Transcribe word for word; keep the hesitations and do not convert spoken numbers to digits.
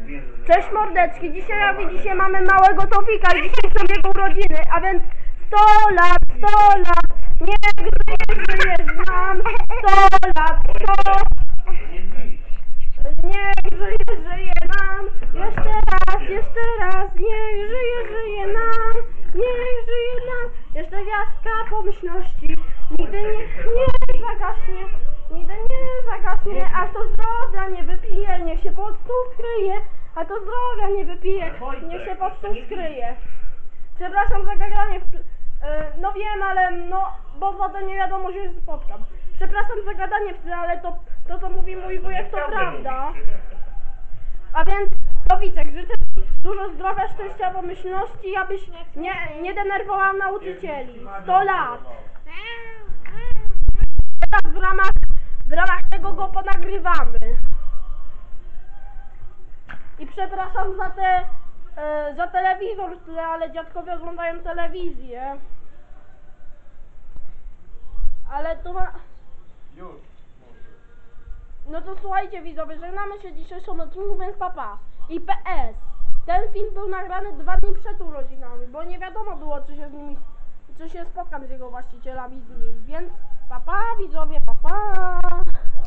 Cześć mordeczki, dzisiaj jak widzicie mamy małego Tofika i dzisiaj są jego urodziny, a więc sto lat, sto lat, niech żyje, żyje z nam, sto lat, sto, niech żyje, żyje nam, jeszcze raz, jeszcze raz, niech żyje, żyje nam, niech żyje nam, jeszcze gwiazdka pomyślności, nigdy nie, nie zagaśnie, nigdy nie zagaśnie, aż to zdrowia nie wypije, niech się pod stół skryje. A to zdrowia nie wypije, niech się pod stół skryje. Przepraszam za gadanie, w, yy, no wiem, ale no, bo potem nie wiadomo, że się spotkam. Przepraszam za gadanie w tle, ale to, to co mówi mój wujek, to prawda. A więc, Toficzek, życzę dużo zdrowia, szczęścia, pomyślności, abyś nie, nie denerwował nauczycieli. sto lat. Teraz w ramach, w ramach tego go ponagrywamy. I przepraszam za te, e, za telewizor w tle, ale dziadkowie oglądają telewizję. Ale to ma... Już. No to słuchajcie widzowie, żegnamy się dzisiejszym odcinku, więc papa. I P S. Ten film był nagrany dwa dni przed urodzinami, bo nie wiadomo było, czy się z nimi, czy się spotkam z jego właścicielami z nim. Więc papa widzowie, papa.